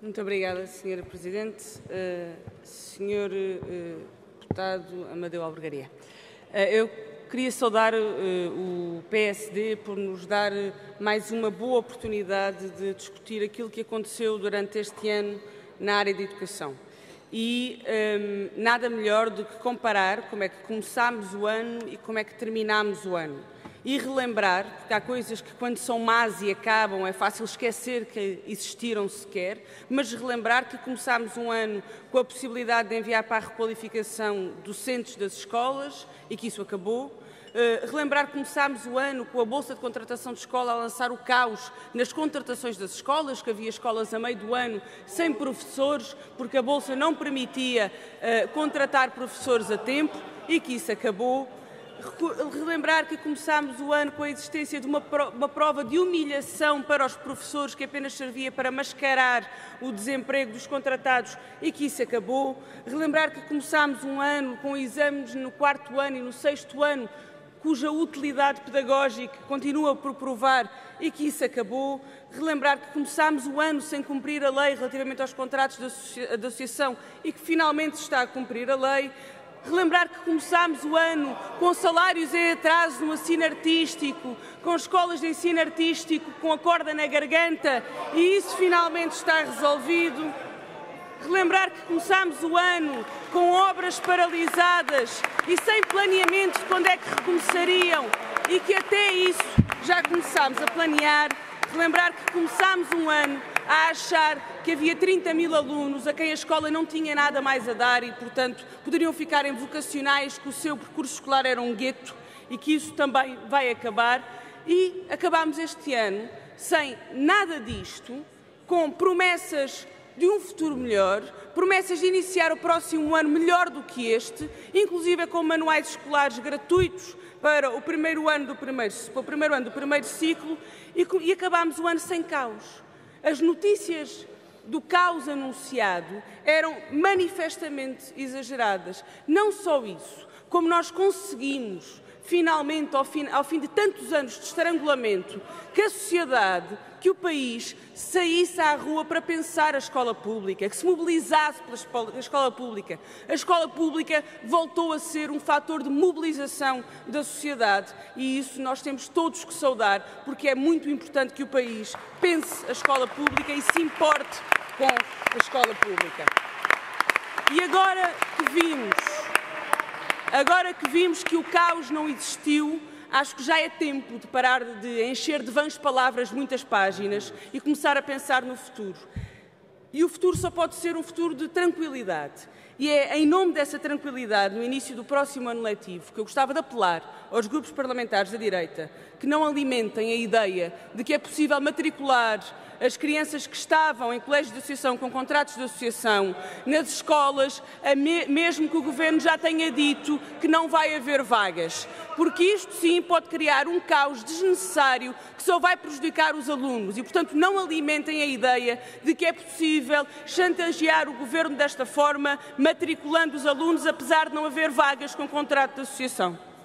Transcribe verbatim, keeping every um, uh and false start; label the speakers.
Speaker 1: Muito obrigada, senhora Presidente. Uh, senhor uh, Deputado Amadeu Albergaria, uh, eu queria saudar uh, o P S D por nos dar mais uma boa oportunidade de discutir aquilo que aconteceu durante este ano na área da educação. E um, nada melhor do que comparar como é que começámos o ano e como é que terminámos o ano. E relembrar, porque há coisas que quando são más e acabam é fácil esquecer que existiram sequer, mas relembrar que começámos um ano com a possibilidade de enviar para a requalificação docentes das escolas e que isso acabou. Uh, relembrar que começámos o ano com a Bolsa de Contratação de Escola a lançar o caos nas contratações das escolas, que havia escolas a meio do ano sem professores, porque a Bolsa não permitia uh, contratar professores a tempo e que isso acabou. Relembrar que começámos o ano com a existência de uma, pro uma prova de humilhação para os professores que apenas servia para mascarar o desemprego dos contratados e que isso acabou. Relembrar que começámos um ano com exames no quarto ano e no sexto ano cuja utilidade pedagógica continua por provar e que isso acabou. Relembrar que começámos o ano sem cumprir a lei relativamente aos contratos de, associa de associação e que finalmente se está a cumprir a lei. Relembrar que começámos o ano com salários em atraso no ensino artístico, com escolas de ensino artístico com a corda na garganta e isso finalmente está resolvido. Relembrar que começámos o ano com obras paralisadas e sem planeamento de quando é que recomeçariam e que até isso já começámos a planear. Relembrar que começámos um ano a achar que havia trinta mil alunos a quem a escola não tinha nada mais a dar e, portanto, poderiam ficar em vocacionais, que o seu percurso escolar era um gueto e que isso também vai acabar. E acabámos este ano sem nada disto, com promessas de um futuro melhor, promessas de iniciar o próximo ano melhor do que este, inclusive com manuais escolares gratuitos para o primeiro ano do primeiro, para o primeiro ano do primeiro ciclo e, e acabámos o ano sem caos. As notícias do caos anunciado eram manifestamente exageradas. Não só isso, como nós conseguimos, finalmente, ao fim, ao fim de tantos anos de estrangulamento, que a sociedade, que o país saísse à rua para pensar a escola pública, que se mobilizasse pela escola pública. A escola pública voltou a ser um fator de mobilização da sociedade e isso nós temos todos que saudar, porque é muito importante que o país pense a escola pública e se importe com a escola pública. E agora que vimos, agora que vimos que o caos não existiu, acho que já é tempo de parar de encher de vãs palavras muitas páginas e começar a pensar no futuro. E o futuro só pode ser um futuro de tranquilidade. E é em nome dessa tranquilidade, no início do próximo ano letivo, que eu gostava de apelar aos grupos parlamentares da direita que não alimentem a ideia de que é possível matricular as crianças que estavam em colégios de associação com contratos de associação nas escolas, mesmo que o Governo já tenha dito que não vai haver vagas. Porque isto sim pode criar um caos desnecessário que só vai prejudicar os alunos e, portanto, não alimentem a ideia de que é possível chantagear o Governo desta forma, matriculando os alunos, apesar de não haver vagas com contrato de associação.